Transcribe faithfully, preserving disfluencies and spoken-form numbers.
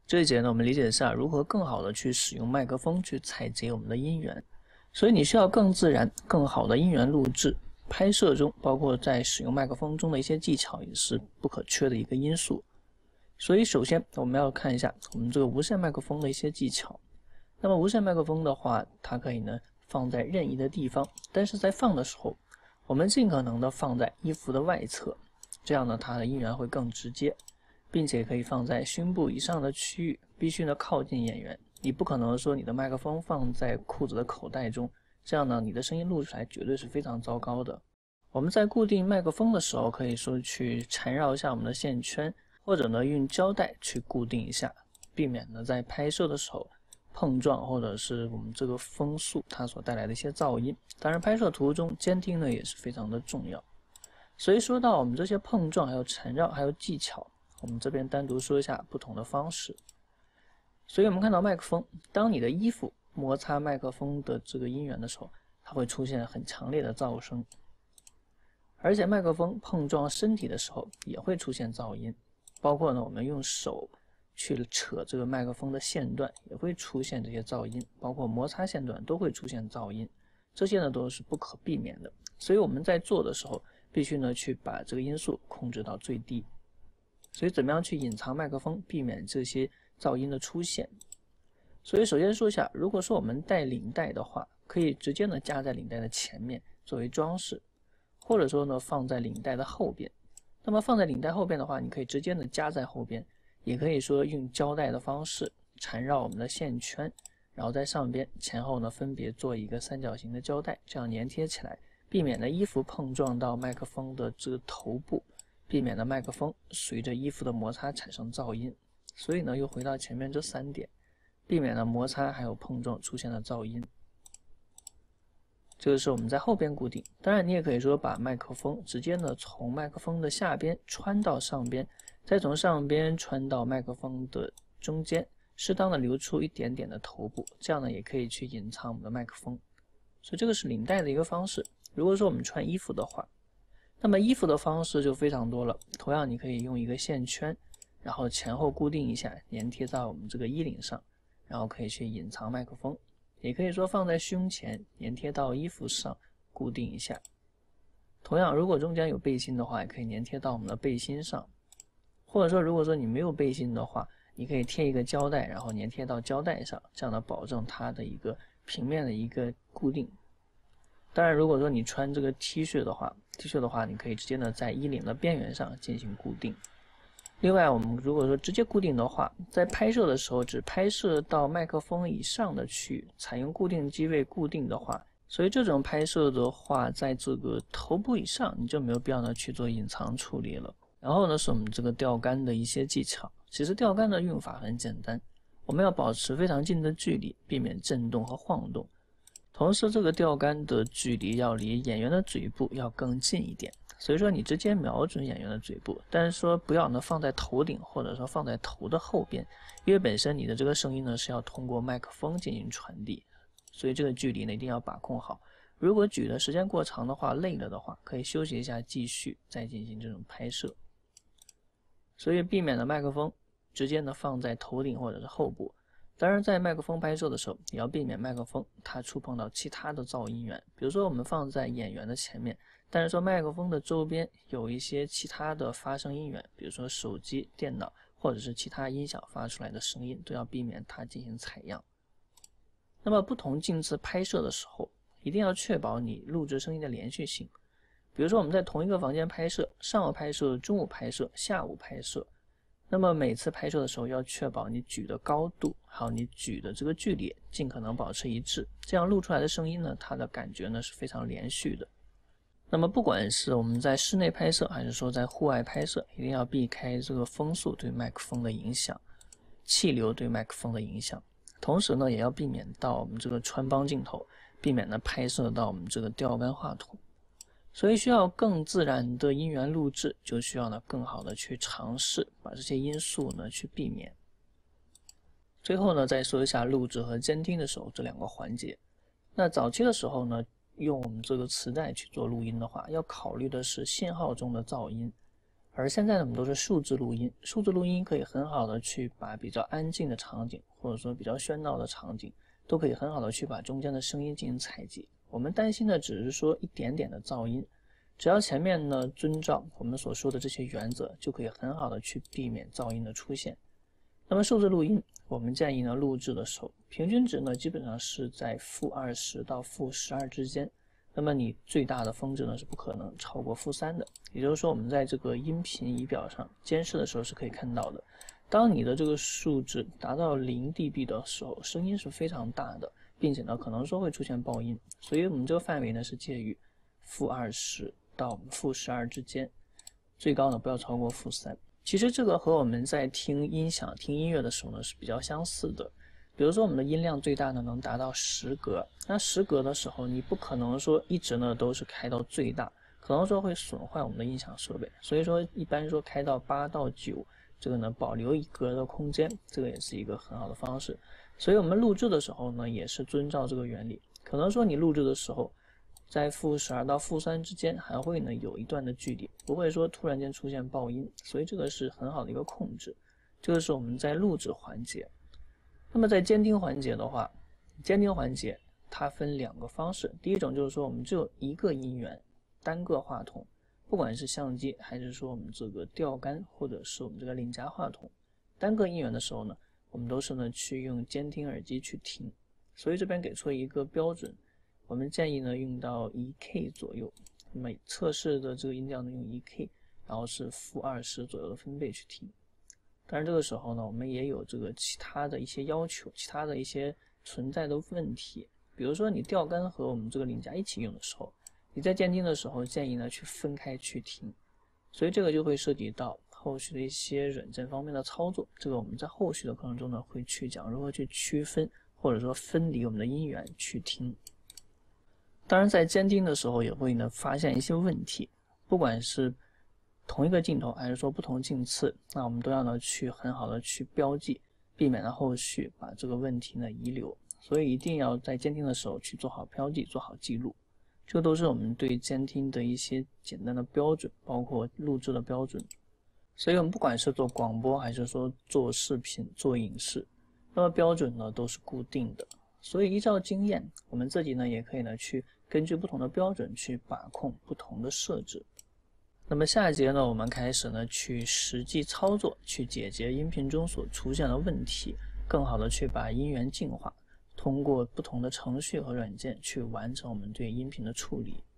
这一节呢，我们理解一下如何更好的去使用麦克风去采集我们的音源。所以你需要更自然、更好的音源录制。拍摄中，包括在使用麦克风中的一些技巧，也是不可缺的一个因素。所以首先我们要看一下我们这个无线麦克风的一些技巧。那么无线麦克风的话，它可以呢放在任意的地方，但是在放的时候，我们尽可能的放在衣服的外侧，这样呢它的音源会更直接，并且可以放在胸部以上的区域，必须呢靠近演员。你不可能说你的麦克风放在裤子的口袋中，这样呢你的声音录出来绝对是非常糟糕的。我们在固定麦克风的时候，可以说去缠绕一下我们的线圈，或者呢用胶带去固定一下，避免呢在拍摄的时候碰撞，或者是我们这个风速它所带来的一些噪音。当然拍摄途中监听呢也是非常的重要。所以说到我们这些碰撞还有缠绕还有技巧，我们这边单独说一下不同的方式。所以我们看到麦克风，当你的衣服摩擦麦克风的这个音源的时候，它会出现很强烈的噪声。而且麦克风碰撞身体的时候也会出现噪音，包括呢我们用手去扯这个麦克风的线段也会出现这些噪音，包括摩擦线段都会出现噪音，这些呢都是不可避免的。所以我们在做的时候必须呢去把这个因素控制到最低。所以怎么样去隐藏麦克风，避免这些噪音的出现？所以首先说一下，如果说我们带领带的话，可以直接呢夹在领带的前面作为装饰，或者说呢放在领带的后边。那么放在领带后边的话，你可以直接呢夹在后边，也可以说用胶带的方式缠绕我们的线圈，然后在上边前后呢分别做一个三角形的胶带，这样粘贴起来，避免呢衣服碰撞到麦克风的这个头部，避免了麦克风随着衣服的摩擦产生噪音。所以呢又回到前面这三点，避免了摩擦还有碰撞出现的噪音。这个是我们在后边固定。当然你也可以说把麦克风直接呢从麦克风的下边穿到上边，再从上边穿到麦克风的中间，适当的留出一点点的头部，这样呢也可以去隐藏我们的麦克风。所以这个是领带的一个方式。如果说我们穿衣服的话，那么衣服的方式就非常多了。同样你可以用一个线圈，然后前后固定一下，粘贴到我们这个衣领上，然后可以去隐藏麦克风。也可以说放在胸前，粘贴到衣服上固定一下。同样如果中间有背心的话，也可以粘贴到我们的背心上。或者说如果说你没有背心的话，你可以贴一个胶带，然后粘贴到胶带上，这样的保证它的一个平面的一个固定。当然如果说你穿这个 T 恤的话 T 恤的话你可以直接呢在衣领的边缘上进行固定。另外我们如果说直接固定的话，在拍摄的时候只拍摄到麦克风以上的区域，采用固定机位固定的话，所以这种拍摄的话，在这个头部以上你就没有必要呢去做隐藏处理了。然后呢是我们这个钓竿的一些技巧。其实钓竿的用法很简单，我们要保持非常近的距离，避免震动和晃动。同时这个钓竿的距离要离演员的嘴部要更近一点，所以说你直接瞄准演员的嘴部，但是说不要呢放在头顶，或者说放在头的后边，因为本身你的这个声音呢是要通过麦克风进行传递，所以这个距离呢一定要把控好。如果举的时间过长的话，累了的话，可以休息一下，继续再进行这种拍摄。所以避免了麦克风直接呢放在头顶或者是后部。当然在麦克风拍摄的时候，也要避免麦克风它触碰到其他的噪音源，比如说我们放在演员的前面，但是说麦克风的周边有一些其他的发声音源，比如说手机、电脑或者是其他音响发出来的声音，都要避免它进行采样。那么不同镜次拍摄的时候，一定要确保你录制声音的连续性。比如说我们在同一个房间拍摄，上午拍摄、中午拍摄、下午拍摄，那么每次拍摄的时候要确保你举的高度还有你举的这个距离尽可能保持一致，这样录出来的声音呢，它的感觉呢是非常连续的。那么不管是我们在室内拍摄还是说在户外拍摄，一定要避开这个风速对麦克风的影响，气流对麦克风的影响。同时呢也要避免到我们这个穿帮镜头，避免呢拍摄到我们这个钓竿话筒。所以需要更自然的音源录制，就需要呢更好的去尝试把这些因素呢去避免。最后呢再说一下录制和监听的时候这两个环节。那早期的时候呢，用我们这个磁带去做录音的话，要考虑的是信号中的噪音， 而现在呢，我们都是数字录音，数字录音可以很好的去把比较安静的场景，或者说比较喧闹的场景，都可以很好的去把中间的声音进行采集。我们担心的只是说一点点的噪音，只要前面呢遵照我们所说的这些原则，就可以很好的去避免噪音的出现。那么数字录音，我们建议呢录制的时候，平均值呢基本上是在负二十到负十二之间。那么你最大的峰值呢是不可能超过负三的，也就是说我们在这个音频仪表上监视的时候是可以看到的，当你的这个数值达到零 D B 的时候，声音是非常大的，并且呢可能说会出现爆音，所以我们这个范围呢是介于负二十到负十二之间，最高呢不要超过负三。其实这个和我们在听音响听音乐的时候呢是比较相似的。比如说我们的音量最大呢能达到十格，那十格的时候你不可能说一直呢都是开到最大，可能说会损坏我们的音响设备，所以说一般说开到八到九，这个呢保留一格的空间，这个也是一个很好的方式。所以我们录制的时候呢也是遵照这个原理，可能说你录制的时候在负十二到负三之间还会呢有一段的距离，不会说突然间出现爆音，所以这个是很好的一个控制。这个是我们在录制环节。那么在监听环节的话，监听环节它分两个方式，第一种就是说我们只有一个音源，单个话筒，不管是相机还是说我们这个钓竿或者是我们这个领夹话筒，单个音源的时候呢，我们都是呢去用监听耳机去听，所以这边给出一个标准，我们建议呢用到 一 K 左右，那么测试的这个音调呢用 一 K， 然后是负二十左右的分贝去听。当然这个时候呢我们也有这个其他的一些要求，其他的一些存在的问题，比如说你钓竿和我们这个领夹一起用的时候，你在监听的时候建议呢去分开去听，所以这个就会涉及到后续的一些软件方面的操作，这个我们在后续的课程中呢会去讲如何去区分或者说分离我们的音源去听。当然在监听的时候也会呢发现一些问题，不管是同一个镜头还是说不同镜次，那我们都要呢去很好的去标记，避免了后续把这个问题呢遗留，所以一定要在监听的时候去做好标记，做好记录，这都是我们对监听的一些简单的标准，包括录制的标准。所以我们不管是做广播还是说做视频做影视，那么标准呢都是固定的，所以依照经验，我们自己呢也可以呢去根据不同的标准去把控不同的设置。那么下一节呢，我们开始呢去实际操作，去解决音频中所出现的问题，更好的去把音源净化，通过不同的程序和软件去完成我们对音频的处理。